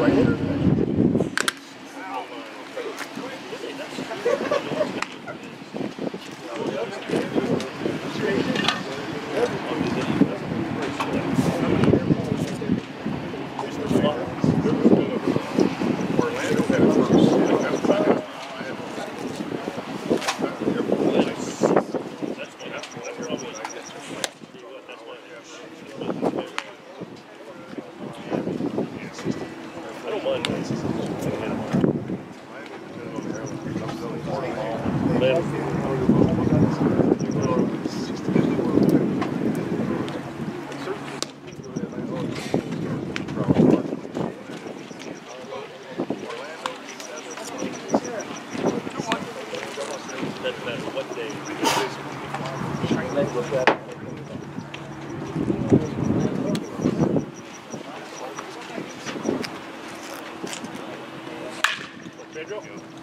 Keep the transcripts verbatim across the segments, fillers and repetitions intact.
Pedro?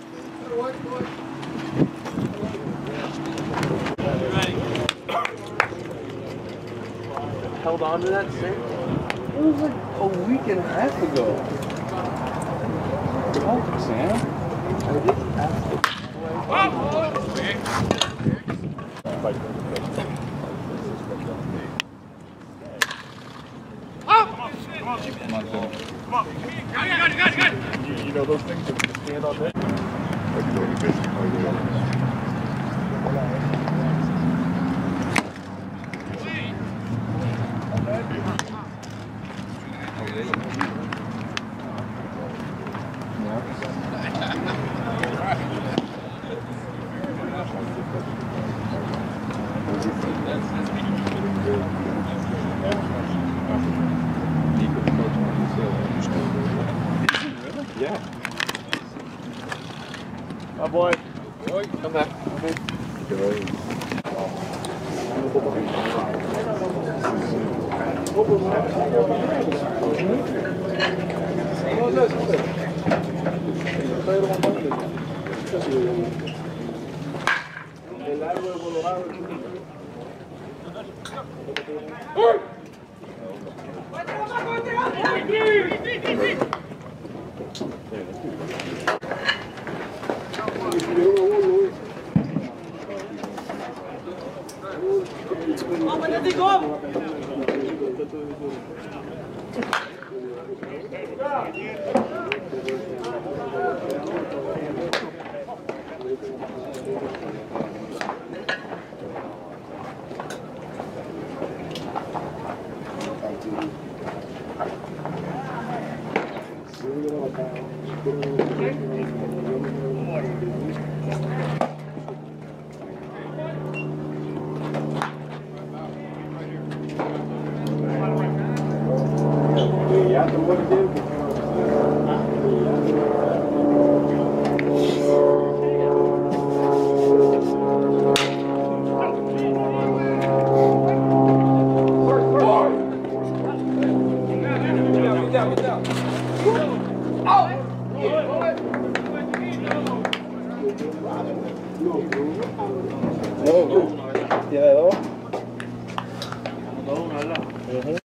Held on to that same. It was like a week and a half ago. Oh, Sam. I did ask him. Come on, Come on, Pedro. Come on. Got it, got it, got it, got it. You, you know those things that you stand on there? Like you go to fishing. Yeah. Oh boy. Boy, come back. Okay. Good. Oh!